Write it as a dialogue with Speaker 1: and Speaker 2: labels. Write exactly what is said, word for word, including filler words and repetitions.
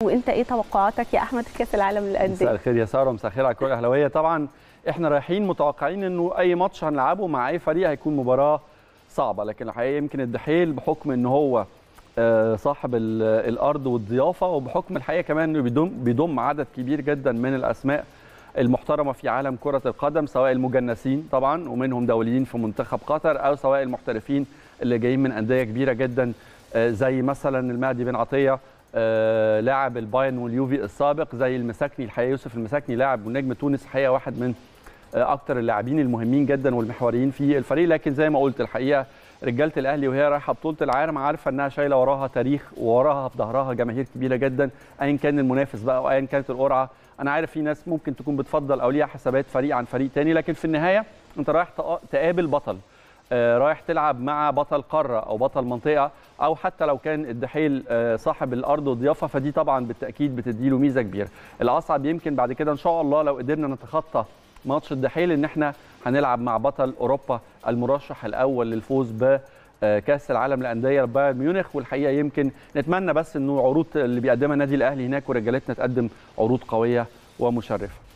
Speaker 1: وانت ايه توقعاتك يا احمد في كاس العالم للانديه؟
Speaker 2: مساء الخير يا ساره، مساء الخير على كل الاهلاويه. طبعا احنا رايحين متوقعين انه اي ماتش هنلعبه مع اي فريق هيكون مباراه صعبه، لكن الحقيقه يمكن الدحيل بحكم ان هو صاحب الارض والضيافه، وبحكم الحقيقه كمان انه بيضم بيضم عدد كبير جدا من الاسماء المحترمه في عالم كره القدم، سواء المجنسين طبعا ومنهم دوليين في منتخب قطر، او سواء المحترفين اللي جايين من انديه كبيره جدا زي مثلا المهدي بن عطيه لاعب البايرن واليوفي السابق، زي المساكني الحقيقه يوسف المساكني لاعب ونجم تونس، الحقيقه واحد من اكثر اللاعبين المهمين جدا والمحوريين في الفريق. لكن زي ما قلت الحقيقه رجاله الاهلي وهي رايحه بطوله العالم عارفه انها شايله وراها تاريخ ووراها في ظهرها جماهير كبيره جدا، ايا كان المنافس بقى وايا كانت القرعه. انا عارف في ناس ممكن تكون بتفضل او ليها حسابات فريق عن فريق تاني، لكن في النهايه انت رايح تقابل بطل، رايح تلعب مع بطل قاره او بطل منطقه، او حتى لو كان الدحيل صاحب الارض والضيافه، فدي طبعا بالتاكيد بتديله ميزه كبيره. الاصعب يمكن بعد كده ان شاء الله لو قدرنا نتخطى ماتش الدحيل ان احنا هنلعب مع بطل اوروبا المرشح الاول للفوز بكاس العالم للانديه بايرن ميونخ. والحقيقه يمكن نتمنى بس انه عروض اللي بيقدمها النادي الاهلي هناك ورجالتنا تقدم عروض قويه ومشرفه.